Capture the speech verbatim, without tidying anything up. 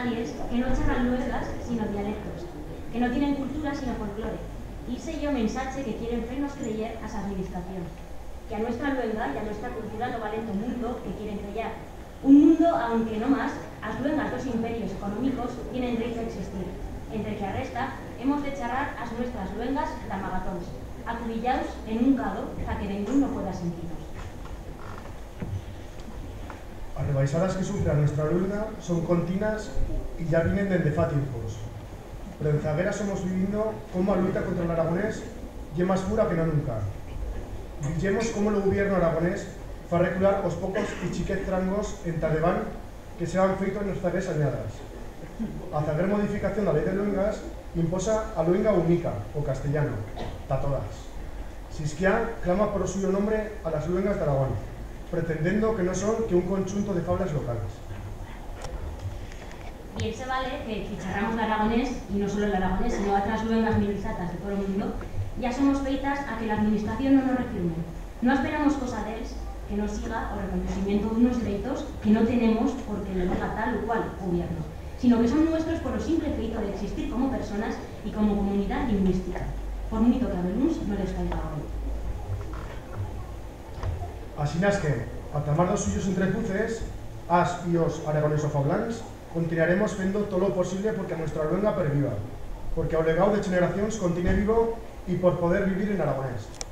nadie que no charran luengas sino dialectos, que no tienen cultura sino folclore. Y sé yo mensaje que quieren fernos creyer a esa administración, que a nuestra luenga y a nuestra cultura no valen un mundo que quieren crear. Un mundo, aunque no más, as luengas dos imperios económicos tienen derecho a existir, entre que a resta hemos de charrar as nuestras luengas de amagatons, acubillaos en un cado para que ningún no pueda sentirnos. As rebaisadas que sufre a nuestra luenga son continuas y ya vienen desde fa tiempos. Pero en Zaguera somos viviendo cómo a lucha contra el aragonés y más pura que no nunca. Villemos cómo el gobierno aragonés fa recular os pocos y chiquet trangos en Talebán que se han feito en los zaguers añadas. A zaguer modificación da lei de luengas imposa a luenga única, o castellano, ta todas. Sisquiá clama por o suyo nombre a las luengas de Aragón, pretendiendo que no son que un conjunto de fablas locales. Bien se vale que chicharramos el aragonés, y no solo el aragonés, sino otras luengas minorizadas de todo el mundo, ya somos feitas a que la administración no nos refirme. No esperamos cosa de ellos que nos siga o reconocimiento de unos derechos que no tenemos porque lo diga tal o cual gobierno, sino que son nuestros por el simple feito de existir como personas y como comunidad lingüística, por mucho que a algunos no les caiga hoy. Así nas que, a tamar dos suyos entrepuces, as y os aragonesofablans, continuaremos fendo todo lo posible porque a nuestra luenga perviva, porque ao legado de generacións continue vivo y por poder vivir en aragonés.